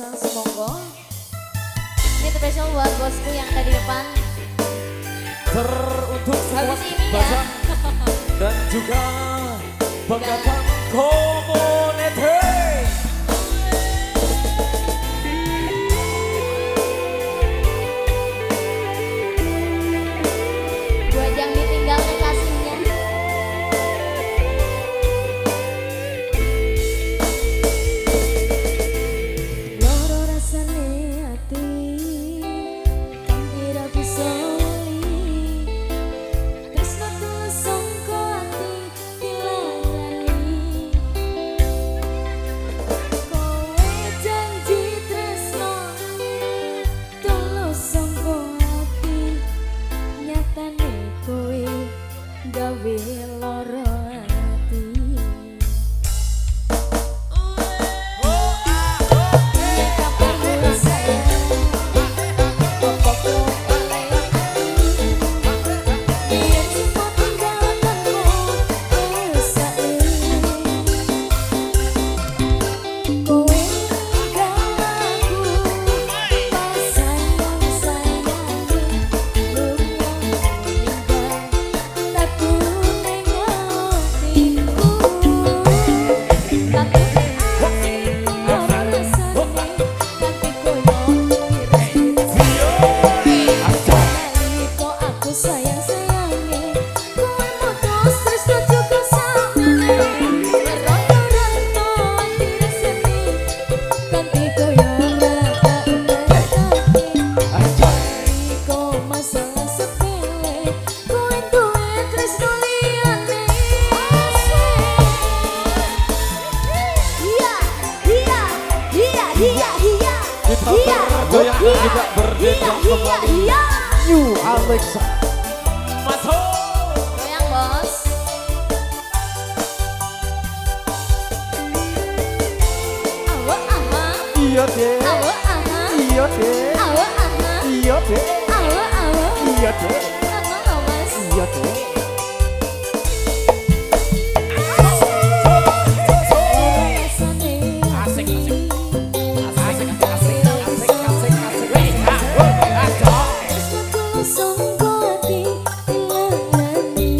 masang semonggo. Ini spesial buat bosku yang ada di depan. Teruntuk Habis sobat ini ya. Basang dan juga Bagatan Community. Buat yang ditinggal kekasihnya. Loro rasane ati kang kira bisa lali. Tresno tulus sangko ati dilarani. Kowe janji tresno tulus sangko ati, nyatane kowe gawe loro ati. Kapan mulai sayang, pokokku balik. Biar semua tinggalkanmu usai. Kowe ninggal aku pas sayang-sayange. Lu yang meninggal takku ning atiku. Takku atiku ora rasane kanthi koyo nalika aku sayang-sayange. Kowe mutus tresno juga samane. Merono-rono ati rasane kanthi koyo ora tak ngerteni. Nalika masalah sepele kowe duwe tresno liyane. Iya, iya, iya, iya, iya. Kita bergoyang dan juga berdendang kembali. New Alexa. Masuk. Goyang, Bos. Awa aha, Iya deh. awa aha, Iya deh. awa aha, Iya deh. awa awa. Iya deh. Ngono, Mas. Iya deh. Rasane Asik, asik. Asik, asik, asik, asik, asik, asik. Wih, ah, oh, acok. tresno tulus sangko ati dilarani.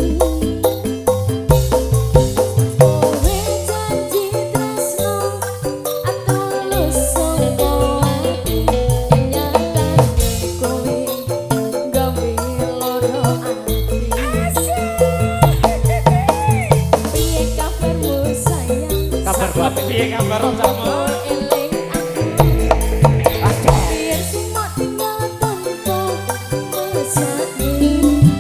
Kowe janji tresno atulus sangko ati, nyatane kowe gawe loro ati. Piye kabarmu sayang? Kabar batik piye kabar sama? Eling Acok. biar semua tinggal tanpa mesake.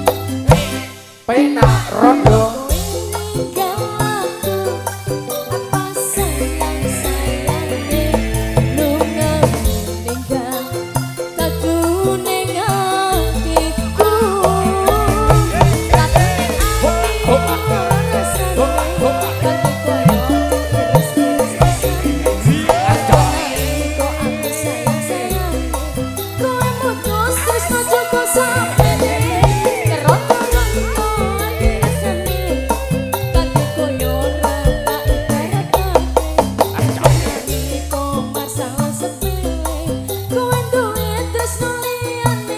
Pena rondo. Ninggal aku apa sayang-sayange. Lunga ninggal takku ning atiku. Takku ning atiku rasane kanthi koyo iris-iris rasane. Nalika aku sayang-sayange kowe mutus tresno joko sampeyan. Keroto-roto ati rasane kanthi koyo ora tak ibaratake. Nalika masalah sepele kowe duwe tresno liyane.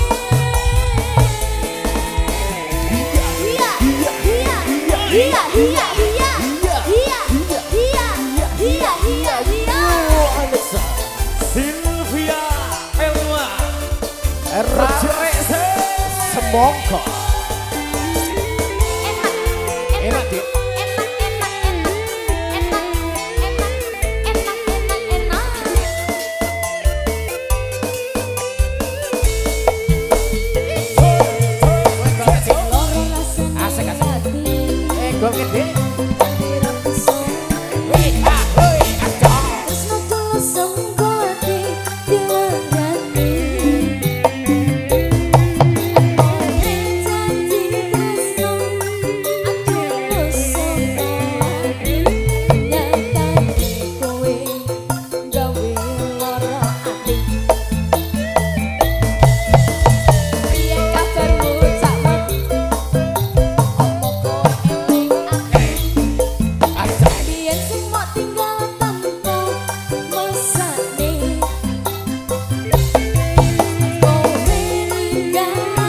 Iya, iya, iya, iya, iya, iya, iya, iya, iya, iya. Alexa. Sylvia Elma. RJC Semongko. Enak, Dik. Asik, asik. Gol gede. Wih, ah, wih, acok. Janji tresno iya